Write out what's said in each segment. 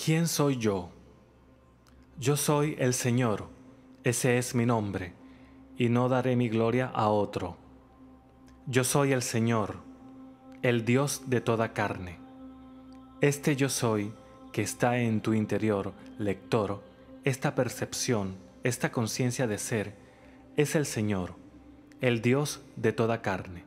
¿Quién soy yo? Yo soy el Señor, ese es mi nombre, y no daré mi gloria a otro. Yo soy el Señor, el Dios de toda carne. Este yo soy que está en tu interior, lector, esta percepción, esta conciencia de ser, es el Señor, el Dios de toda carne.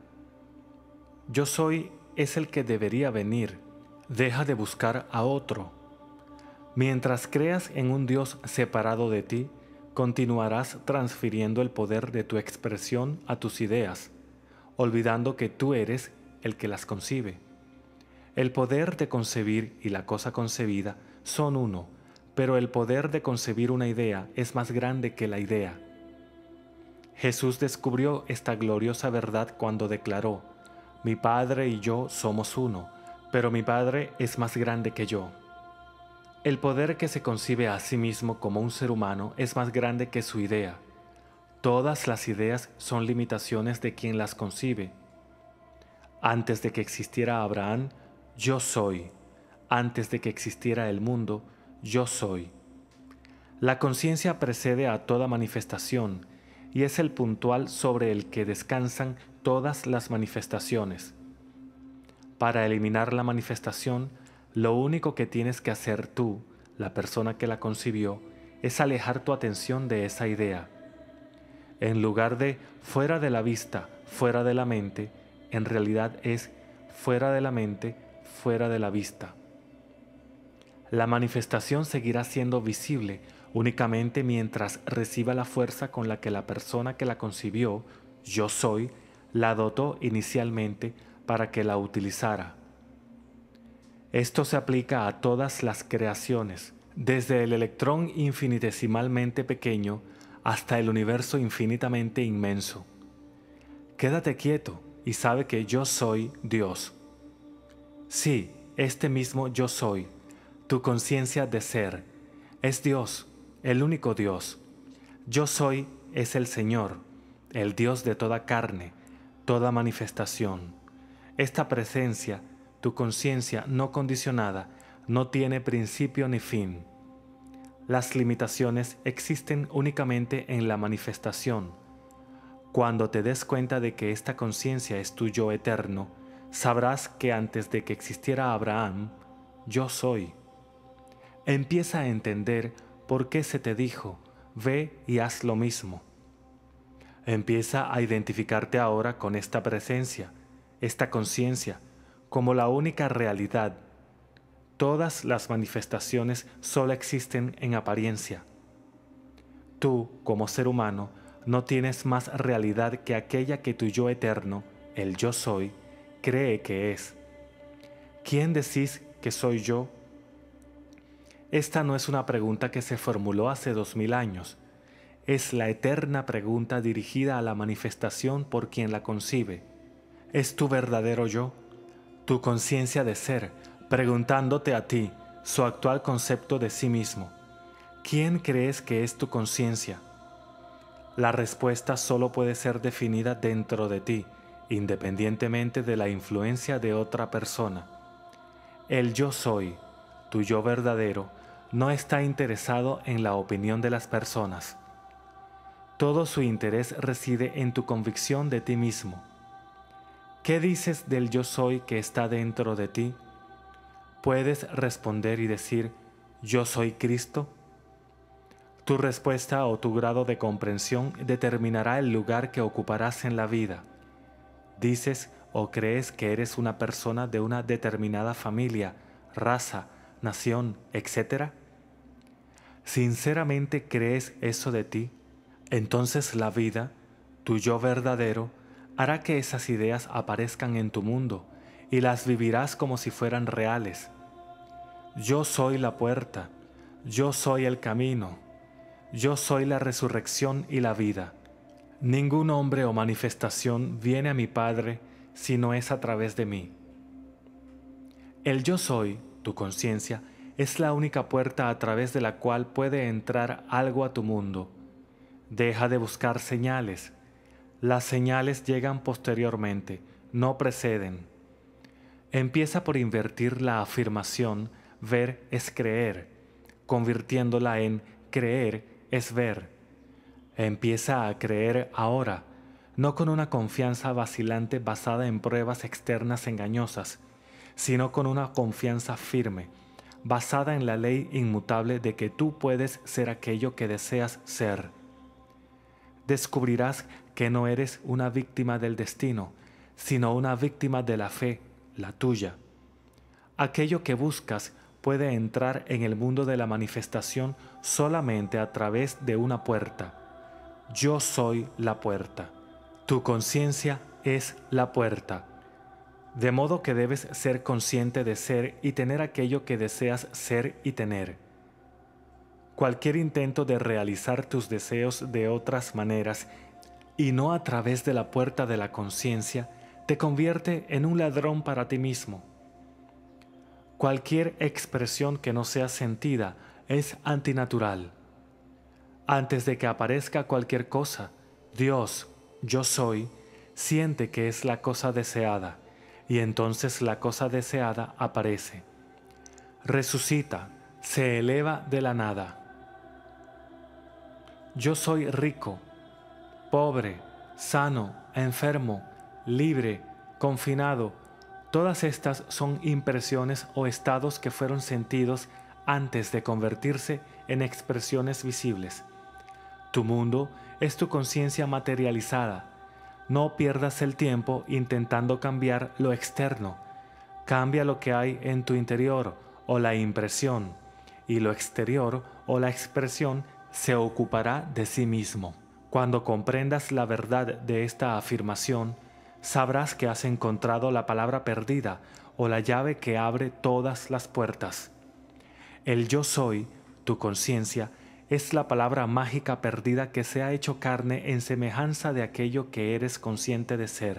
Yo soy es el que debería venir. Deja de buscar a otro. Mientras creas en un Dios separado de ti, continuarás transfiriendo el poder de tu expresión a tus ideas, olvidando que tú eres el que las concibe. El poder de concebir y la cosa concebida son uno, pero el poder de concebir una idea es más grande que la idea. Jesús descubrió esta gloriosa verdad cuando declaró: Mi Padre y yo somos uno, pero mi Padre es más grande que yo. El poder que se concibe a sí mismo como un ser humano es más grande que su idea. Todas las ideas son limitaciones de quien las concibe. Antes de que existiera Abraham, yo soy. Antes de que existiera el mundo, yo soy. La conciencia precede a toda manifestación y es el puntual sobre el que descansan todas las manifestaciones. Para eliminar la manifestación, lo único que tienes que hacer tú, la persona que la concibió, es alejar tu atención de esa idea. En lugar de fuera de la vista, fuera de la mente, en realidad es fuera de la mente, fuera de la vista. La manifestación seguirá siendo visible únicamente mientras reciba la fuerza con la que la persona que la concibió, yo soy, la dotó inicialmente para que la utilizara. Esto se aplica a todas las creaciones, desde el electrón infinitesimalmente pequeño hasta el universo infinitamente inmenso. Quédate quieto y sabe que yo soy Dios. Sí, este mismo yo soy, tu conciencia de ser, es Dios, el único Dios. Yo soy es el Señor, el Dios de toda carne, toda manifestación. Esta presencia, tu conciencia no condicionada, no tiene principio ni fin. Las limitaciones existen únicamente en la manifestación. Cuando te des cuenta de que esta conciencia es tu yo eterno, sabrás que antes de que existiera Abraham, yo soy. Empieza a entender por qué se te dijo, ve y haz lo mismo. Empieza a identificarte ahora con esta presencia, esta conciencia, como la única realidad. Todas las manifestaciones solo existen en apariencia. Tú, como ser humano, no tienes más realidad que aquella que tu yo eterno, el yo soy, cree que es. ¿Quién decís que soy yo? Esta no es una pregunta que se formuló hace 2000 años. Es la eterna pregunta dirigida a la manifestación por quien la concibe. ¿Es tu verdadero yo? Tu conciencia de ser, preguntándote a ti, su actual concepto de sí mismo. ¿Quién crees que es tu conciencia? La respuesta solo puede ser definida dentro de ti, independientemente de la influencia de otra persona. El yo soy, tu yo verdadero, no está interesado en la opinión de las personas. Todo su interés reside en tu convicción de ti mismo. ¿Qué dices del yo soy que está dentro de ti? ¿Puedes responder y decir, yo soy Cristo? Tu respuesta o tu grado de comprensión determinará el lugar que ocuparás en la vida. ¿Dices o crees que eres una persona de una determinada familia, raza, nación, etc.? ¿Sinceramente crees eso de ti? Entonces la vida, tu yo verdadero, hará que esas ideas aparezcan en tu mundo y las vivirás como si fueran reales. Yo soy la puerta, yo soy el camino, yo soy la resurrección y la vida. Ningún hombre o manifestación viene a mi Padre si no es a través de mí. El yo soy, tu conciencia, es la única puerta a través de la cual puede entrar algo a tu mundo. Deja de buscar señales. Las señales llegan posteriormente, no preceden. Empieza por invertir la afirmación ver es creer, convirtiéndola en creer es ver. Empieza a creer ahora, no con una confianza vacilante basada en pruebas externas engañosas, sino con una confianza firme, basada en la ley inmutable de que tú puedes ser aquello que deseas ser. Descubrirás que no eres una víctima del destino, sino una víctima de la fe, la tuya. Aquello que buscas puede entrar en el mundo de la manifestación solamente a través de una puerta. Yo soy la puerta. Tu conciencia es la puerta. De modo que debes ser consciente de ser y tener aquello que deseas ser y tener. Cualquier intento de realizar tus deseos de otras maneras y no a través de la puerta de la conciencia te convierte en un ladrón para ti mismo. Cualquier expresión que no sea sentida es antinatural. Antes de que aparezca cualquier cosa, Dios, yo soy, siente que es la cosa deseada, y entonces la cosa deseada aparece. Resucita, se eleva de la nada. Yo soy rico, pobre, sano, enfermo, libre, confinado. Todas estas son impresiones o estados que fueron sentidos antes de convertirse en expresiones visibles. Tu mundo es tu conciencia materializada. No pierdas el tiempo intentando cambiar lo externo. Cambia lo que hay en tu interior o la impresión, y lo exterior o la expresión se ocupará de sí mismo. Cuando comprendas la verdad de esta afirmación, sabrás que has encontrado la palabra perdida o la llave que abre todas las puertas. El yo soy, tu conciencia, es la palabra mágica perdida que se ha hecho carne en semejanza de aquello que eres consciente de ser.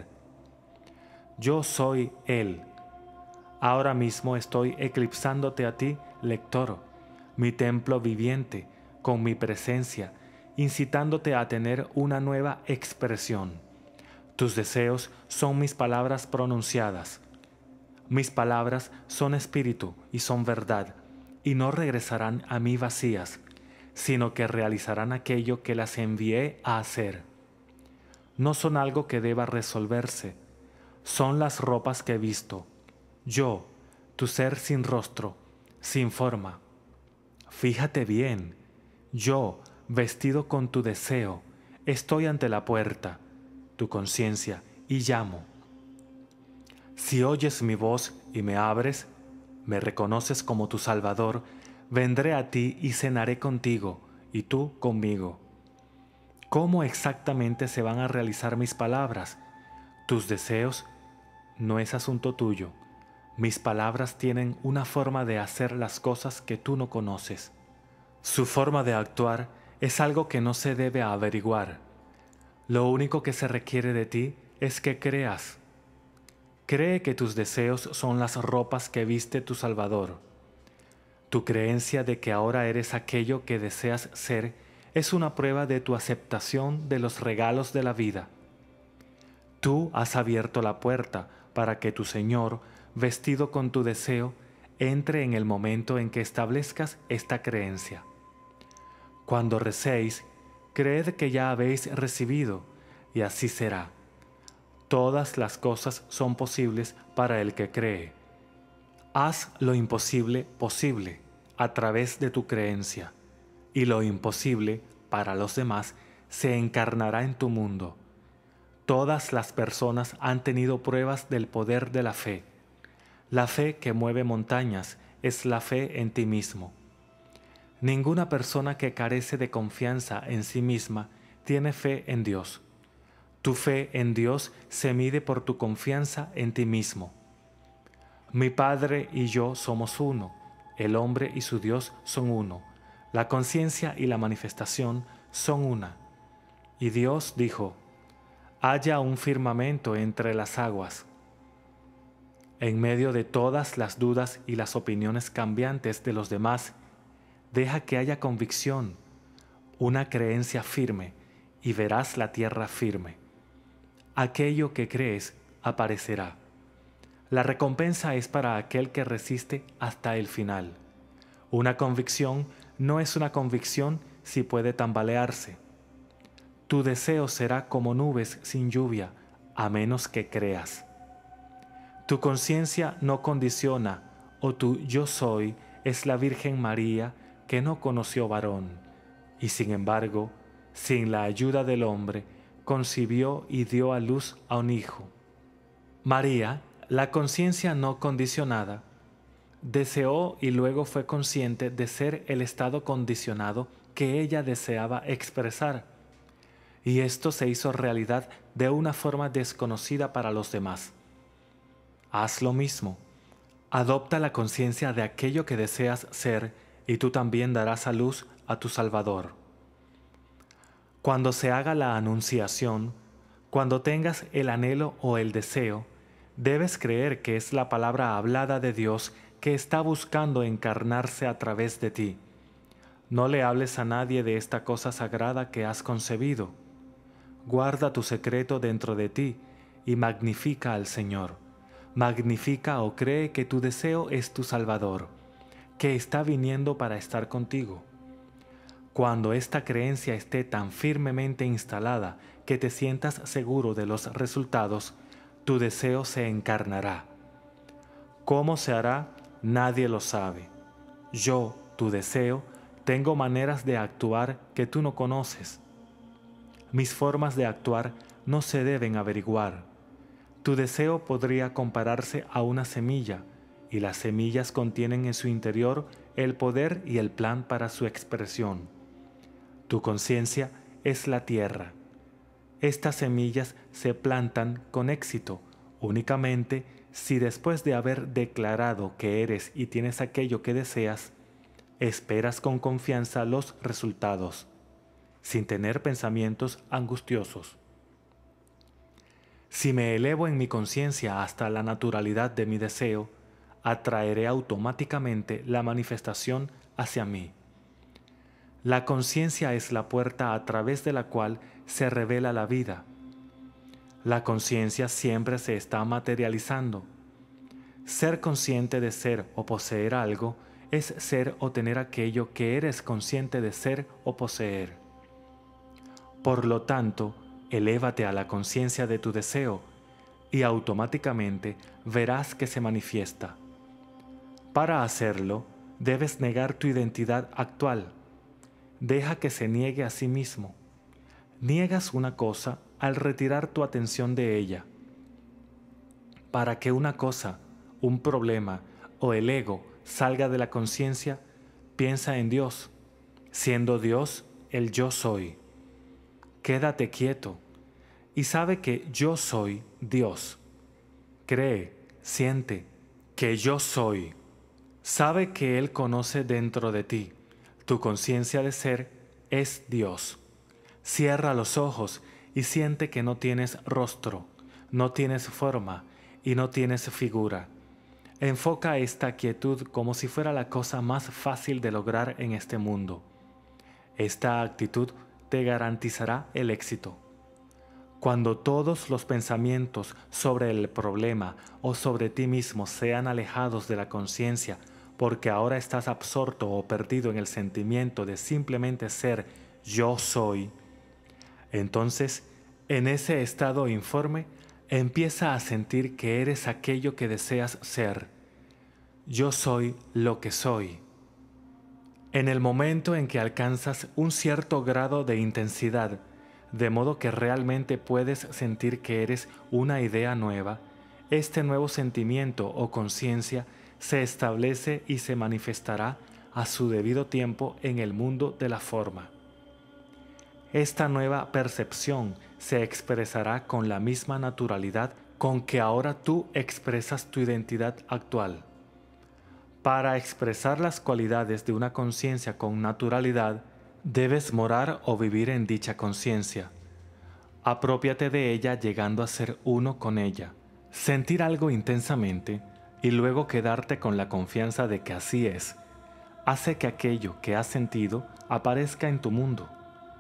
Yo soy Él. Ahora mismo estoy eclipsándote a ti, lector, mi templo viviente, con mi presencia, incitándote a tener una nueva expresión. Tus deseos son mis palabras pronunciadas. Mis palabras son espíritu y son verdad, y no regresarán a mí vacías, sino que realizarán aquello que las envié a hacer. No son algo que deba resolverse, son las ropas que he visto. Yo, tu ser sin rostro, sin forma. Fíjate bien, yo, vestido con tu deseo, estoy ante la puerta, tu conciencia, y llamo. Si oyes mi voz y me abres, me reconoces como tu Salvador, vendré a ti y cenaré contigo, y tú conmigo. ¿Cómo exactamente se van a realizar mis palabras? Tus deseos no es asunto tuyo. Mis palabras tienen una forma de hacer las cosas que tú no conoces. Su forma de actuar es algo que no se debe averiguar. Lo único que se requiere de ti es que creas. Cree que tus deseos son las ropas que viste tu Salvador. Tu creencia de que ahora eres aquello que deseas ser es una prueba de tu aceptación de los regalos de la vida. Tú has abierto la puerta para que tu Señor, vestido con tu deseo, entre en el momento en que establezcas esta creencia. Cuando recéis, creed que ya habéis recibido, y así será. Todas las cosas son posibles para el que cree. Haz lo imposible posible a través de tu creencia, y lo imposible para los demás se encarnará en tu mundo. Todas las personas han tenido pruebas del poder de la fe. La fe que mueve montañas es la fe en ti mismo. Ninguna persona que carece de confianza en sí misma tiene fe en Dios. Tu fe en Dios se mide por tu confianza en ti mismo. Mi Padre y yo somos uno, el hombre y su Dios son uno, la conciencia y la manifestación son una. Y Dios dijo: haya un firmamento entre las aguas. En medio de todas las dudas y las opiniones cambiantes de los demás, deja que haya convicción, una creencia firme, y verás la tierra firme. Aquello que crees aparecerá. La recompensa es para aquel que resiste hasta el final. Una convicción no es una convicción si puede tambalearse. Tu deseo será como nubes sin lluvia, a menos que creas. Tu conciencia no condiciona, o tu yo soy es la Virgen María que no conoció varón, y sin embargo, sin la ayuda del hombre, concibió y dio a luz a un hijo. María, la conciencia no condicionada, deseó y luego fue consciente de ser el estado condicionado que ella deseaba expresar, y esto se hizo realidad de una forma desconocida para los demás. Haz lo mismo. Adopta la conciencia de aquello que deseas ser y tú también darás a luz a tu Salvador. Cuando se haga la anunciación, cuando tengas el anhelo o el deseo, debes creer que es la palabra hablada de Dios que está buscando encarnarse a través de ti. No le hables a nadie de esta cosa sagrada que has concebido. Guarda tu secreto dentro de ti y magnifica al Señor. Magnifica o cree que tu deseo es tu Salvador, que está viniendo para estar contigo. Cuando esta creencia esté tan firmemente instalada que te sientas seguro de los resultados, tu deseo se encarnará. ¿Cómo se hará? Nadie lo sabe. Yo, tu deseo, tengo maneras de actuar que tú no conoces. Mis formas de actuar no se deben averiguar. Tu deseo podría compararse a una semilla, y las semillas contienen en su interior el poder y el plan para su expresión. Tu conciencia es la tierra. Estas semillas se plantan con éxito únicamente si después de haber declarado que eres y tienes aquello que deseas, esperas con confianza los resultados, sin tener pensamientos angustiosos. Si me elevo en mi conciencia hasta la naturalidad de mi deseo, atraeré automáticamente la manifestación hacia mí. La conciencia es la puerta a través de la cual se revela la vida. La conciencia siempre se está materializando. Ser consciente de ser o poseer algo es ser o tener aquello que eres consciente de ser o poseer. Por lo tanto, elévate a la conciencia de tu deseo y automáticamente verás que se manifiesta. Para hacerlo, debes negar tu identidad actual. Deja que se niegue a sí mismo. Niegas una cosa al retirar tu atención de ella. Para que una cosa, un problema o el ego salga de la conciencia, piensa en Dios, siendo Dios el yo soy. Quédate quieto y sabe que yo soy Dios. Cree, siente que yo soy. Sabe que Él conoce dentro de ti. Tu conciencia de ser es Dios. Cierra los ojos y siente que no tienes rostro, no tienes forma y no tienes figura. Enfoca esta quietud como si fuera la cosa más fácil de lograr en este mundo. Esta actitud te garantizará el éxito. Cuando todos los pensamientos sobre el problema o sobre ti mismo sean alejados de la conciencia, porque ahora estás absorto o perdido en el sentimiento de simplemente ser yo soy, entonces, en ese estado informe, empieza a sentir que eres aquello que deseas ser. Yo soy lo que soy. En el momento en que alcanzas un cierto grado de intensidad, de modo que realmente puedes sentir que eres una idea nueva, este nuevo sentimiento o conciencia se establece y se manifestará a su debido tiempo en el mundo de la forma. Esta nueva percepción se expresará con la misma naturalidad con que ahora tú expresas tu identidad actual. Para expresar las cualidades de una conciencia con naturalidad, debes morar o vivir en dicha conciencia. Aprópiate de ella llegando a ser uno con ella, sentir algo intensamente y luego quedarte con la confianza de que así es, hace que aquello que has sentido aparezca en tu mundo.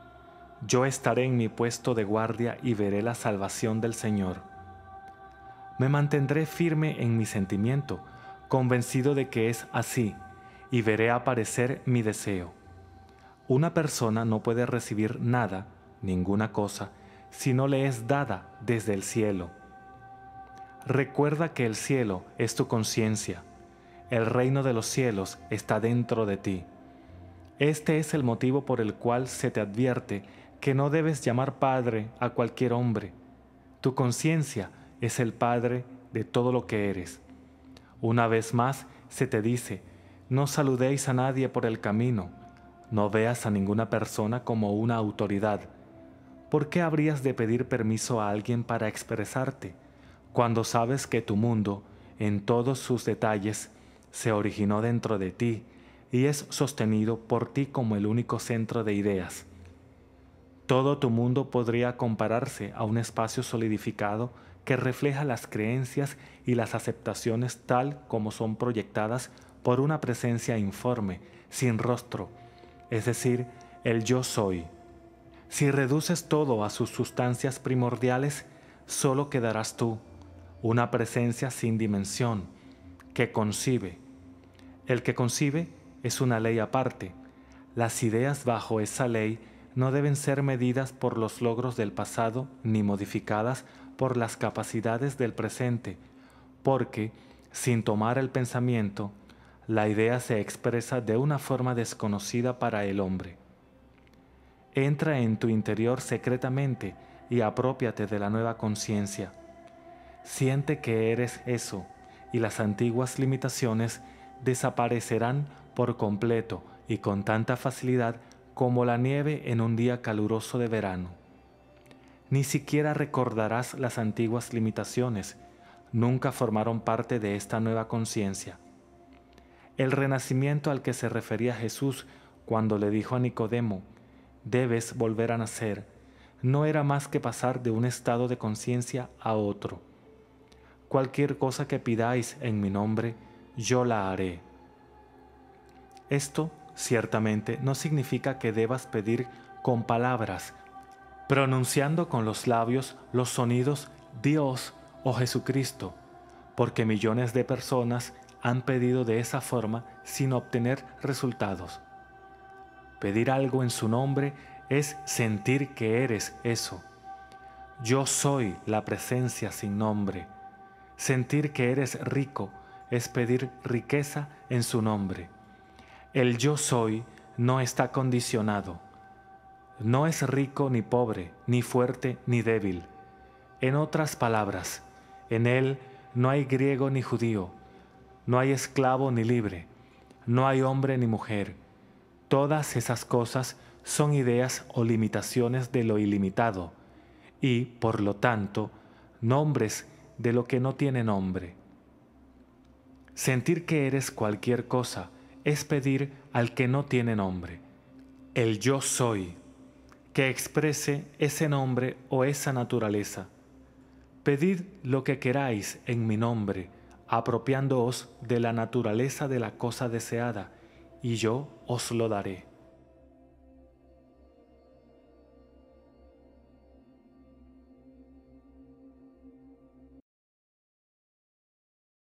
Yo estaré en mi puesto de guardia y veré la salvación del Señor. Me mantendré firme en mi sentimiento, convencido de que es así, y veré aparecer mi deseo. Una persona no puede recibir nada, ninguna cosa, si no le es dada desde el cielo. Recuerda que el cielo es tu conciencia. El reino de los cielos está dentro de ti. Este es el motivo por el cual se te advierte que no debes llamar padre a cualquier hombre. Tu conciencia es el padre de todo lo que eres. Una vez más se te dice, no saludéis a nadie por el camino, no veas a ninguna persona como una autoridad. ¿Por qué habrías de pedir permiso a alguien para expresarte, cuando sabes que tu mundo, en todos sus detalles, se originó dentro de ti y es sostenido por ti como el único centro de ideas? Todo tu mundo podría compararse a un espacio solidificado que refleja las creencias y las aceptaciones tal como son proyectadas por una presencia informe, sin rostro, es decir, el yo soy. Si reduces todo a sus sustancias primordiales, solo quedarás tú, una presencia sin dimensión, que concibe. El que concibe es una ley aparte. Las ideas bajo esa ley no deben ser medidas por los logros del pasado ni modificadas por las capacidades del presente, porque, sin tomar el pensamiento, la idea se expresa de una forma desconocida para el hombre. Entra en tu interior secretamente y aprópiate de la nueva conciencia. Siente que eres eso, y las antiguas limitaciones desaparecerán por completo y con tanta facilidad como la nieve en un día caluroso de verano. Ni siquiera recordarás las antiguas limitaciones, nunca formaron parte de esta nueva conciencia. El renacimiento al que se refería Jesús cuando le dijo a Nicodemo, debes volver a nacer, no era más que pasar de un estado de conciencia a otro. Cualquier cosa que pidáis en mi nombre, yo la haré. Esto, ciertamente, no significa que debas pedir con palabras, pronunciando con los labios los sonidos Dios o Jesucristo, porque millones de personas han pedido de esa forma sin obtener resultados. Pedir algo en su nombre es sentir que eres eso. Yo soy la presencia sin nombre. Sentir que eres rico es pedir riqueza en su nombre. El yo soy no está condicionado. No es rico ni pobre, ni fuerte ni débil. En otras palabras, en él no hay griego ni judío, no hay esclavo ni libre, no hay hombre ni mujer. Todas esas cosas son ideas o limitaciones de lo ilimitado y, por lo tanto, nombres de lo que no tiene nombre. Sentir que eres cualquier cosa es pedir al que no tiene nombre, el yo soy, que exprese ese nombre o esa naturaleza. Pedid lo que queráis en mi nombre, apropiándoos de la naturaleza de la cosa deseada, y yo os lo daré.